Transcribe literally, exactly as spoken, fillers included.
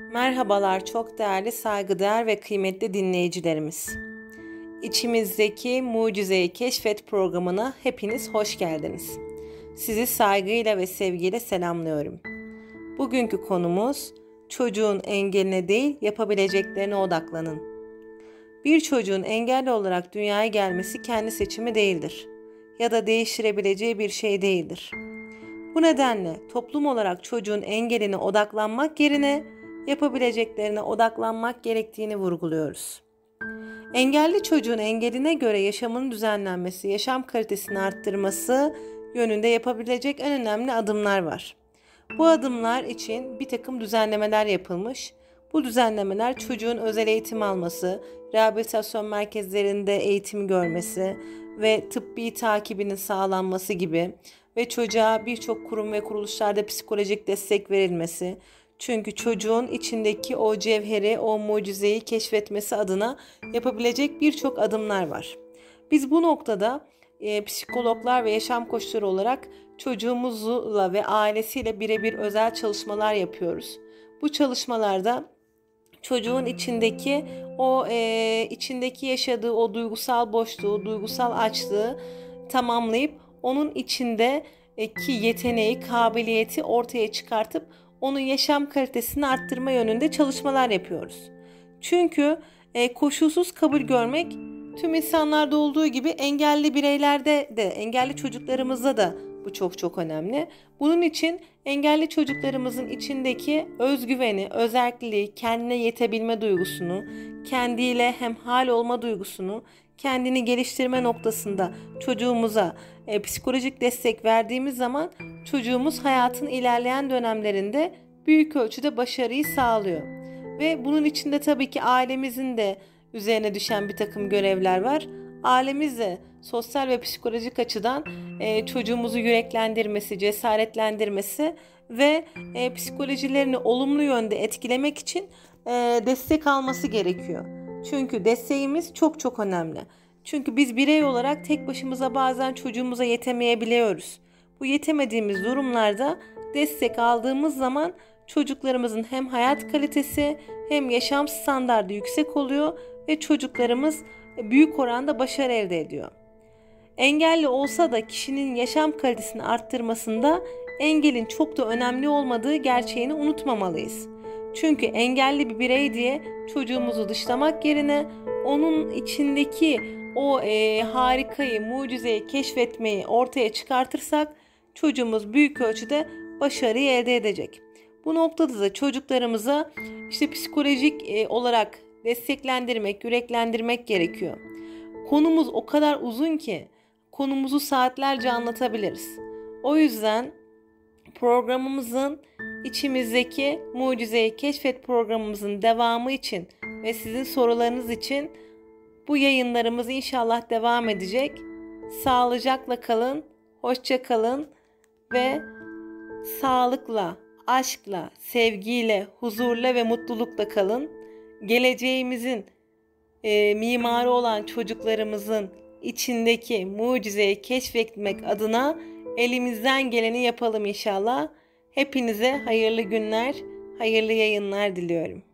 Merhabalar çok değerli, saygıdeğer ve kıymetli dinleyicilerimiz. İçimizdeki Mucizeyi Keşfet programına hepiniz hoş geldiniz. Sizi saygıyla ve sevgiyle selamlıyorum. Bugünkü konumuz çocuğun engeline değil yapabileceklerine odaklanın. Bir çocuğun engelli olarak dünyaya gelmesi kendi seçimi değildir ya da değiştirebileceği bir şey değildir. Bu nedenle toplum olarak çocuğun engeline odaklanmak yerine yapabileceklerine odaklanmak gerektiğini vurguluyoruz. Engelli çocuğun engeline göre yaşamının düzenlenmesi, yaşam kalitesini arttırması yönünde yapabilecek en önemli adımlar var. Bu adımlar için bir takım düzenlemeler yapılmış. Bu düzenlemeler çocuğun özel eğitim alması, rehabilitasyon merkezlerinde eğitim görmesi ve tıbbi takibinin sağlanması gibi ve çocuğa birçok kurum ve kuruluşlarda psikolojik destek verilmesi. Çünkü çocuğun içindeki o cevheri, o mucizeyi keşfetmesi adına yapabilecek birçok adımlar var. Biz bu noktada e, psikologlar ve yaşam koçları olarak çocuğumuzla ve ailesiyle birebir özel çalışmalar yapıyoruz. Bu çalışmalarda çocuğun içindeki o e, içindeki yaşadığı o duygusal boşluğu, duygusal açlığı tamamlayıp onun içindeki yeteneği, kabiliyeti ortaya çıkartıp onun yaşam kalitesini arttırma yönünde çalışmalar yapıyoruz. Çünkü e, koşulsuz kabul görmek tüm insanlarda olduğu gibi engelli bireylerde de, engelli çocuklarımızda da bu çok çok önemli. Bunun için engelli çocuklarımızın içindeki özgüveni, özelliği, kendine yetebilme duygusunu, kendiyle hemhal olma duygusunu, kendini geliştirme noktasında çocuğumuza e, psikolojik destek verdiğimiz zaman çocuğumuz hayatın ilerleyen dönemlerinde büyük ölçüde başarıyı sağlıyor. Ve bunun içinde tabii ki ailemizin de üzerine düşen bir takım görevler var. Ailemiz de sosyal ve psikolojik açıdan e, çocuğumuzu yüreklendirmesi, cesaretlendirmesi ve e, psikolojilerini olumlu yönde etkilemek için e, destek alması gerekiyor. Çünkü desteğimiz çok çok önemli. Çünkü biz birey olarak tek başımıza bazen çocuğumuza yetemeyebiliyoruz. Bu yetemediğimiz durumlarda destek aldığımız zaman çocuklarımızın hem hayat kalitesi hem yaşam standardı yüksek oluyor ve çocuklarımız büyük oranda başarı elde ediyor. Engelli olsa da kişinin yaşam kalitesini arttırmasında engelin çok da önemli olmadığı gerçeğini unutmamalıyız. Çünkü engelli bir birey diye çocuğumuzu dışlamak yerine onun içindeki o e, harikayı, mucizeyi keşfetmeyi ortaya çıkartırsak çocuğumuz büyük ölçüde başarıyı elde edecek. Bu noktada da çocuklarımıza işte psikolojik e, olarak desteklendirmek, yüreklendirmek gerekiyor. Konumuz o kadar uzun ki konumuzu saatlerce anlatabiliriz. O yüzden programımızın içimizdeki Mucizeyi Keşfet programımızın devamı için ve sizin sorularınız için bu yayınlarımız inşallah devam edecek. Sağlıcakla kalın, hoşça kalın ve sağlıkla, aşkla, sevgiyle, huzurla ve mutlulukla kalın. Geleceğimizin e, mimarı olan çocuklarımızın içindeki mucizeyi keşfetmek adına elimizden geleni yapalım inşallah. Hepinize hayırlı günler, hayırlı yayınlar diliyorum.